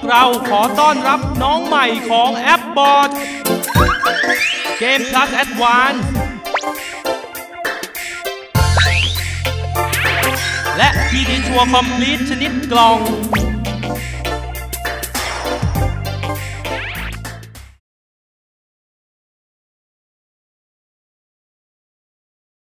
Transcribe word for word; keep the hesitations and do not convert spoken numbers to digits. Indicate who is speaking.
Speaker 1: เราขอต้อนรับน้องใหม่ของแอปบอร์ดเกม Plus Advance และ พี ดี ชัวร์ Complete ชนิดกล่อง